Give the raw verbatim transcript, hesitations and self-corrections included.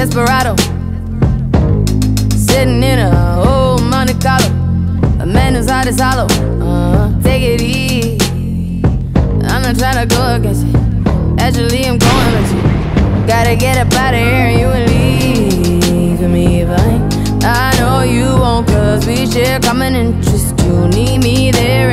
desperado, sitting in a old Monte Carlo. A man whose heart is hollow. Uh-huh. Take it easy. I'm not trying to go against it. Actually, I'm going with you. Gotta get up out of here and you will leave for me if I ain't. I know you won't, cause we share common interest. You need me there